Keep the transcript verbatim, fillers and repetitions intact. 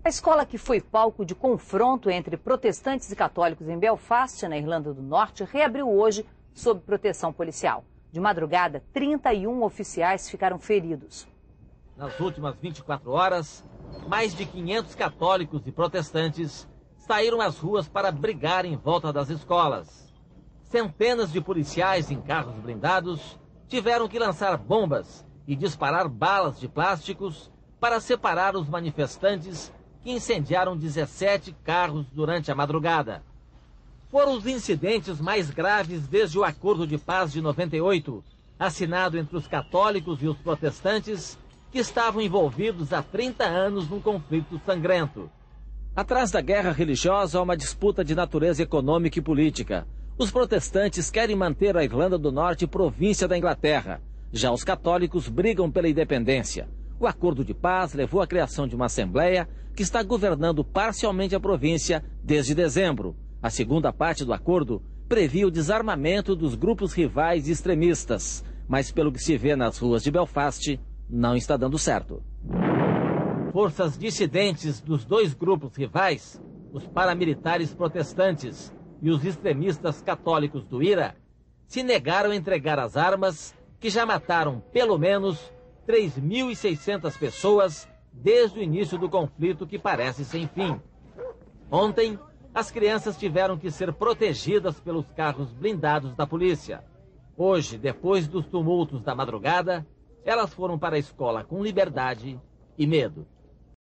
A escola que foi palco de confronto entre protestantes e católicos em Belfast, na Irlanda do Norte, reabriu hoje sob proteção policial. De madrugada, trinta e um oficiais ficaram feridos. Nas últimas vinte e quatro horas, mais de quinhentos católicos e protestantes saíram às ruas para brigar em volta das escolas. Centenas de policiais em carros blindados tiveram que lançar bombas e disparar balas de plásticos para separar os manifestantes que incendiaram dezessete carros durante a madrugada. Foram os incidentes mais graves desde o Acordo de Paz de noventa e oito, assinado entre os católicos e os protestantes, que estavam envolvidos há trinta anos num conflito sangrento. Atrás da guerra religiosa há uma disputa de natureza econômica e política. Os protestantes querem manter a Irlanda do Norte província da Inglaterra. Já os católicos brigam pela independência. O Acordo de Paz levou à criação de uma Assembleia que está governando parcialmente a província desde dezembro. A segunda parte do acordo previa o desarmamento dos grupos rivais e extremistas, mas pelo que se vê nas ruas de Belfast, não está dando certo. Forças dissidentes dos dois grupos rivais, os paramilitares protestantes e os extremistas católicos do I R A, se negaram a entregar as armas que já mataram pelo menos três mil e seiscentas pessoas desde o início do conflito que parece sem fim. Ontem, as crianças tiveram que ser protegidas pelos carros blindados da polícia. Hoje, depois dos tumultos da madrugada, elas foram para a escola com liberdade e medo.